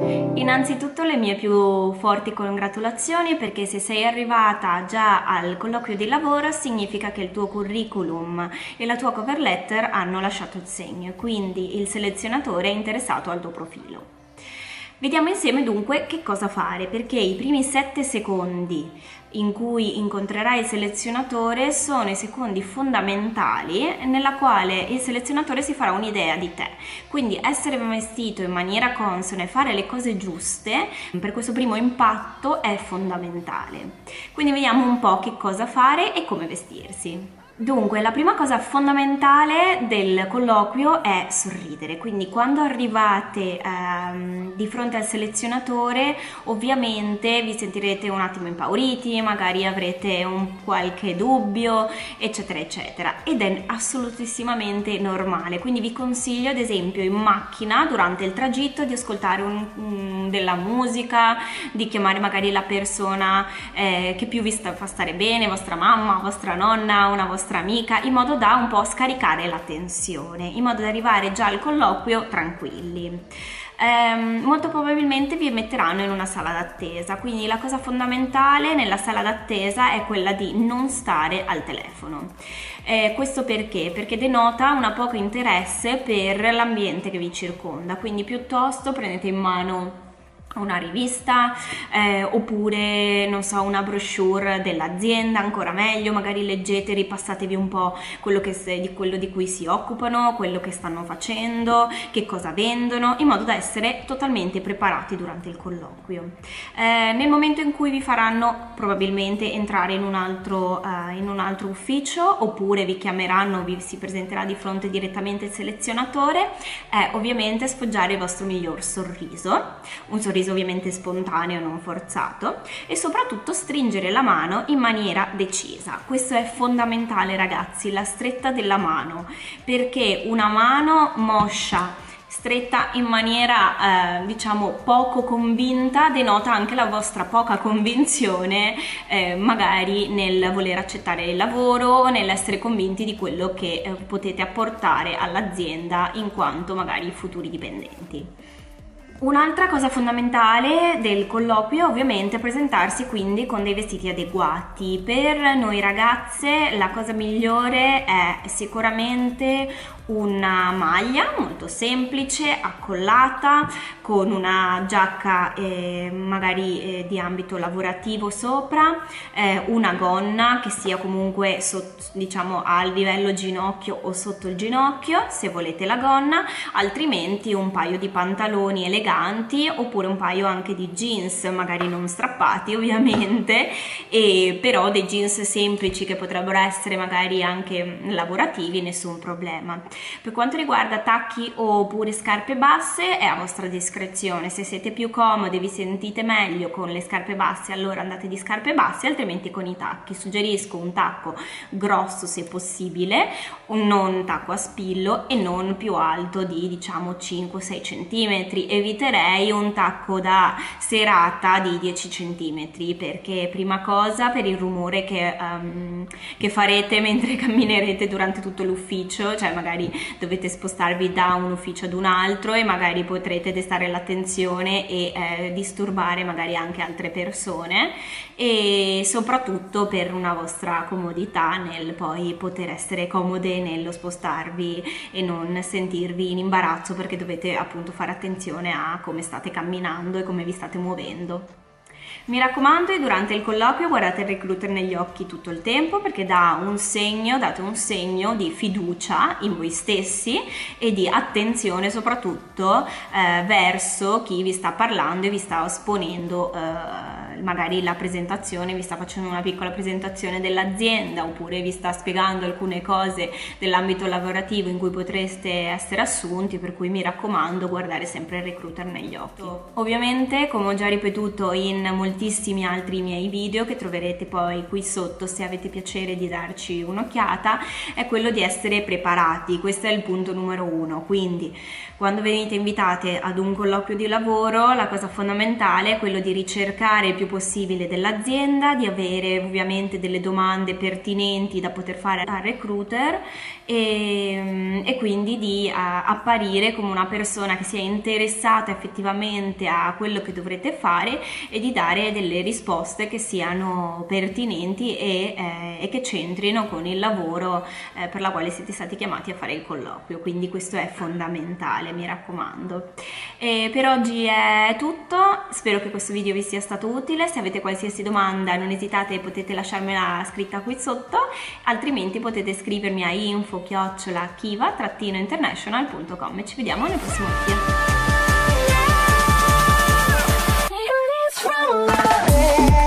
Innanzitutto le mie più forti congratulazioni, perché se sei arrivata già al colloquio di lavoro significa che il tuo curriculum e la tua cover letter hanno lasciato il segno, quindi il selezionatore è interessato al tuo profilo. Vediamo insieme dunque che cosa fare, perché i primi 7 secondi in cui incontrerai il selezionatore sono i secondi fondamentali nella quale il selezionatore si farà un'idea di te. Quindi essere vestito in maniera consona e fare le cose giuste per questo primo impatto è fondamentale. Quindi vediamo un po' che cosa fare e come vestirsi. Dunque, la prima cosa fondamentale del colloquio è sorridere, quindi quando arrivate di fronte al selezionatore ovviamente vi sentirete un attimo impauriti, magari avrete un qualche dubbio, eccetera eccetera, ed è assolutissimamente normale. Quindi vi consiglio ad esempio in macchina durante il tragitto di ascoltare della musica, di chiamare magari la persona che più vi fa stare bene, vostra mamma, vostra nonna, una vostra amica, in modo da un po' scaricare la tensione, in modo da arrivare già al colloquio tranquilli. Molto probabilmente vi metteranno in una sala d'attesa, quindi la cosa fondamentale nella sala d'attesa è quella di non stare al telefono. Questo perché? Perché denota un poco interesse per l'ambiente che vi circonda, quindi piuttosto prendete in mano una rivista oppure non so, una brochure dell'azienda, ancora meglio, magari leggete, ripassatevi un po' quello di cui si occupano, quello che stanno facendo, che cosa vendono, in modo da essere totalmente preparati durante il colloquio. Nel momento in cui vi faranno probabilmente entrare in un altro ufficio, oppure vi chiameranno, vi si presenterà di fronte direttamente il selezionatore, è ovviamente sfoggiare il vostro miglior sorriso, un sorriso ovviamente spontaneo, non forzato, e soprattutto stringere la mano in maniera decisa. Questo è fondamentale, ragazzi, la stretta della mano, perché una mano moscia, stretta in maniera diciamo poco convinta, denota anche la vostra poca convinzione magari nel voler accettare il lavoro, nell'essere convinti di quello che potete apportare all'azienda in quanto magari futuri dipendenti. Un'altra cosa fondamentale del colloquio ovviamente è presentarsi quindi con dei vestiti adeguati. Per noi ragazze la cosa migliore è sicuramente una maglia molto semplice, accollata, con una giacca magari di ambito lavorativo sopra, una gonna che sia comunque diciamo al livello ginocchio o sotto il ginocchio se volete la gonna, altrimenti un paio di pantaloni eleganti oppure un paio anche di jeans, magari non strappati ovviamente, però dei jeans semplici che potrebbero essere magari anche lavorativi, nessun problema. Per quanto riguarda tacchi oppure scarpe basse è a vostra discrezione, se siete più comodi, vi sentite meglio con le scarpe basse, allora andate di scarpe basse, altrimenti con i tacchi. Suggerisco un tacco grosso se possibile, non tacco a spillo e non più alto di diciamo 5-6 cm. Eviterei un tacco da serata di 10 cm, perché prima cosa per il rumore che farete mentre camminerete durante tutto l'ufficio, cioè magari dovete spostarvi da un ufficio ad un altro e magari potrete destare l'attenzione e disturbare magari anche altre persone, e soprattutto per una vostra comodità nel poi poter essere comode nello spostarvi e non sentirvi in imbarazzo perché dovete appunto fare attenzione a come state camminando e come vi state muovendo. Mi raccomando, durante il colloquio guardate il recruiter negli occhi tutto il tempo, perché date un segno di fiducia in voi stessi e di attenzione soprattutto verso chi vi sta parlando e vi sta esponendo magari la presentazione, vi sta facendo una piccola presentazione dell'azienda oppure vi sta spiegando alcune cose dell'ambito lavorativo in cui potreste essere assunti, per cui mi raccomando, guardare sempre il recruiter negli occhi. Ovviamente, come ho già ripetuto in moltissimi altri miei video che troverete poi qui sotto se avete piacere di darci un'occhiata, è quello di essere preparati. Questo è il punto numero 1. Quindi quando venite invitate ad un colloquio di lavoro la cosa fondamentale è quello di ricercare il più più possibile dell'azienda, di avere ovviamente delle domande pertinenti da poter fare al recruiter e quindi di apparire come una persona che sia interessata effettivamente a quello che dovrete fare e di dare delle risposte che siano pertinenti e che c'entrino con il lavoro per la quale siete stati chiamati a fare il colloquio, quindi questo è fondamentale, mi raccomando. E per oggi è tutto, spero che questo video vi sia stato utile. Se avete qualsiasi domanda non esitate, potete lasciarmela scritta qui sotto, altrimenti potete scrivermi a info@kiva-international.com e ci vediamo nel prossimo video.